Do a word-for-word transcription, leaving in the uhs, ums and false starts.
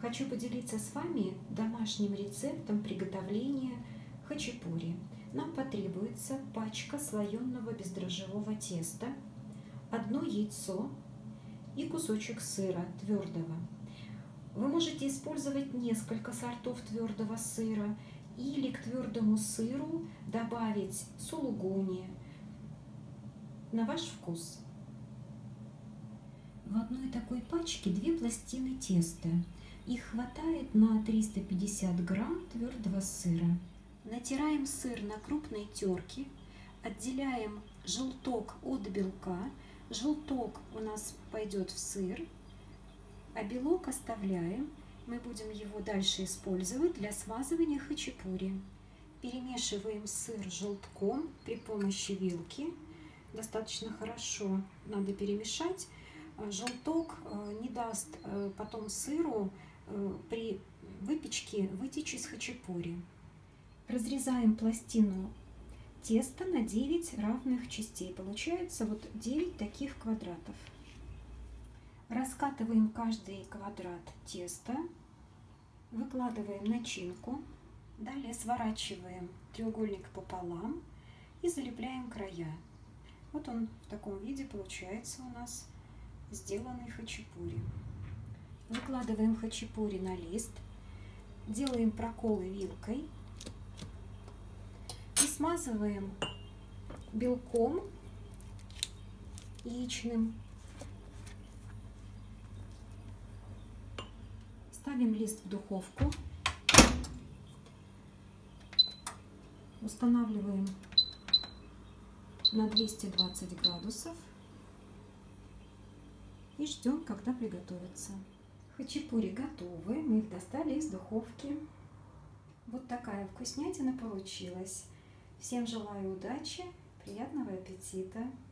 Хочу поделиться с вами домашним рецептом приготовления хачапури. Нам потребуется пачка слоеного бездрожжевого теста, одно яйцо и кусочек сыра твердого. Вы можете использовать несколько сортов твердого сыра или к твердому сыру добавить сулугуни на ваш вкус. В одной такой пачке две пластины теста. Их хватает на триста пятьдесят грамм твердого сыра. Натираем сыр на крупной терке, отделяем желток от белка. Желток у нас пойдет в сыр, а белок оставляем. Мы будем его дальше использовать для смазывания хачапури. Перемешиваем сыр с желтком при помощи вилки. Достаточно хорошо надо перемешать. Желток не даст потом сыру при выпечке вытечь из хачапури. Разрезаем пластину теста на девять равных частей. Получается вот девять таких квадратов. Раскатываем каждый квадрат теста, выкладываем начинку, далее сворачиваем треугольник пополам и залепляем края. Вот он в таком виде получается у нас сделанный хачапури. Выкладываем хачапури на лист, делаем проколы вилкой и смазываем белком яичным. Ставим лист в духовку, устанавливаем на двести двадцать градусов и ждем, когда приготовится. Хачапури готовы, мы их достали из духовки. Вот такая вкуснятина получилась. Всем желаю удачи, приятного аппетита!